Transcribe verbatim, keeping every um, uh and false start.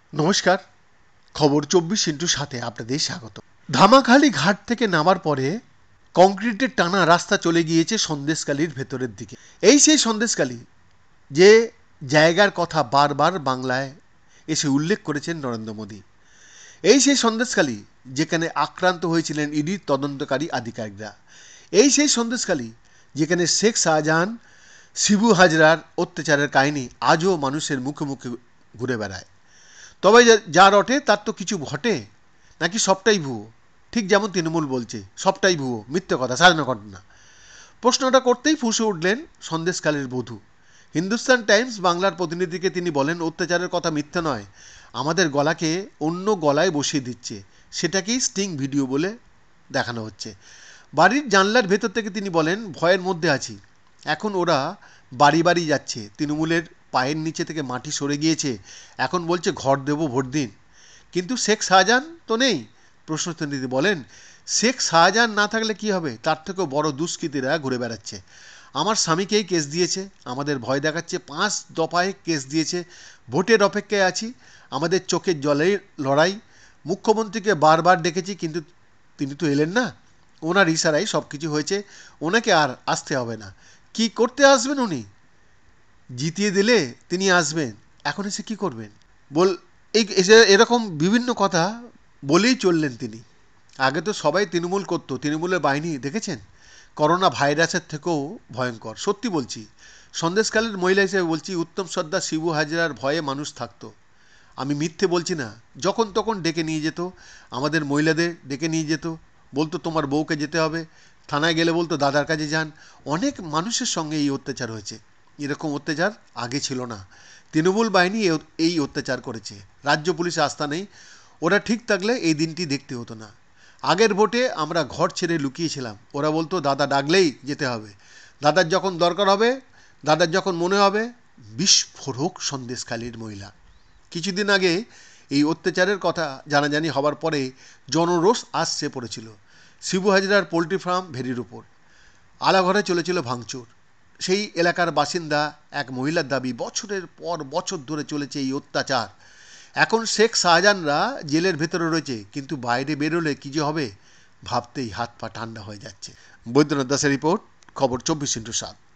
নমস্কার, খবর চব্বিশ ইন্টু সাথে আপনাদের স্বাগত। ধামাখালি ঘাট থেকে নামার পরে কংক্রিটের টানা রাস্তা চলে গিয়েছে সন্দেশখালির ভেতরের দিকে। এই সেই সন্দেশখালি যে জায়গার কথা বারবার বাংলায় এসে উল্লেখ করেছেন নরেন্দ্র মোদী। এই সেই সন্দেশখালি যেখানে আক্রান্ত হয়েছিলেন ইডির তদন্তকারী আধিকারিকরা। এই সেই সন্দেশখালি যেখানে শেখ শাহজাহান, শিবু হাজরার অত্যাচারের কাহিনী আজও মানুষের মুখে মুখে ঘুরে বেড়ায়। তবে যা রটে তার তো কিছু ঘটে, নাকি সবটাই ভুয়ো? ঠিক যেমন তৃণমূল বলছে সবটাই ভুয়ো, মিথ্যে কথা, সাজানো ঘটনা। প্রশ্নটা করতেই ফুঁসে উঠলেন সন্দেশখালীর বধূ। হিন্দুস্তান টাইমস বাংলার প্রতিনিধিকে তিনি বলেন, অত্যাচারের কথা মিথ্যে নয়, আমাদের গলাকে অন্য গলায় বসিয়ে দিচ্ছে, সেটাকেই স্টিং ভিডিও বলে দেখানো হচ্ছে। বাড়ির জানলার ভেতর থেকে তিনি বলেন, ভয়ের মধ্যে আছি, এখন ওরা বাড়ি বাড়ি যাচ্ছে, তৃণমূলের পায়ের নিচে থেকে মাটি সরে গিয়েছে, এখন বলছে ঘর দেবো, ভোট দিন। কিন্তু শেখ শাহজাহান তো নেই। প্রশ্নতন্ত্রী বলেন, শেখ শাহজাহান না থাকলে কি হবে? তার থেকেও বড় দুষ্কৃতীরা ঘুরে বেড়াচ্ছে। আমার স্বামীকেই কেস দিয়েছে, আমাদের ভয় দেখাচ্ছে, পাঁচ দফায় কেস দিয়েছে, ভোটের অপেক্ষায় আছি, আমাদের চোখের জলে লড়াই। মুখ্যমন্ত্রীকে বারবার ডেকেছি, কিন্তু তিনি তো এলেন না। ওনার ইশারায় সব কিছু হয়েছে, ওনাকে আর আসতে হবে না। কি করতে আসবেন উনি? জিতিয়ে দিলে তিনি আসবেন, এখন এসে কি করবেন? বল এই এসে এরকম বিভিন্ন কথা বলেই চললেন তিনি। আগে তো সবাই তৃণমূল করতো, তৃণমূলের বাহিনী দেখেছেন, করোনা ভাইরাসের থেকেও ভয়ঙ্কর। সত্যি বলছি, সন্দেশকালের মহিলা হিসেবে বলছি, উত্তম সর্দার, শিবু হাজরার ভয়ে মানুষ থাকতো। আমি মিথ্যে বলছি না। যখন তখন ডেকে নিয়ে যেত, আমাদের মহিলাদের ডেকে নিয়ে যেত, বলতো তোমার বউকে যেতে হবে। থানায় গেলে বলতো দাদার কাছে যান। অনেক মানুষের সঙ্গে এই অত্যাচার হয়েছে। এরকম অত্যাচার আগে ছিল না। তৃণমূল বাহিনী এই অত্যাচার করেছে। রাজ্য পুলিশে আস্থা নেই। ওরা ঠিক থাকলে এই দিনটি দেখতে হতো না। আগের ভোটে আমরা ঘর ছেড়ে লুকিয়েছিলাম, ওরা বলতো দাদা ডাকলেই যেতে হবে, দাদার যখন দরকার হবে, দাদার যখন মনে হবে। বিস্ফোরক সন্দেশখালীর মহিলা। কিছুদিন আগে এই অত্যাচারের কথা জানাজানি হবার পরে জনরোষ আসছে পড়েছিল শিবু হাজরার পোলট্রি ফার্ম ভেরির উপর। আলাঘরে চলেছিল ভাঙচুর। সেই এলাকার বাসিন্দা এক মহিলার দাবি, বছরের পর বছর ধরে চলেছে এই অত্যাচার। এখন শেখ শাহজাহানরা জেলের ভেতরে রয়েছে, কিন্তু বাইরে বেরোলে কী যে হবে ভাবতেই হাত পা ঠান্ডা হয়ে যাচ্ছে। বৈদ্যনাথ দাসের রিপোর্ট, খবর চব্বিশ ইন্টু সাত।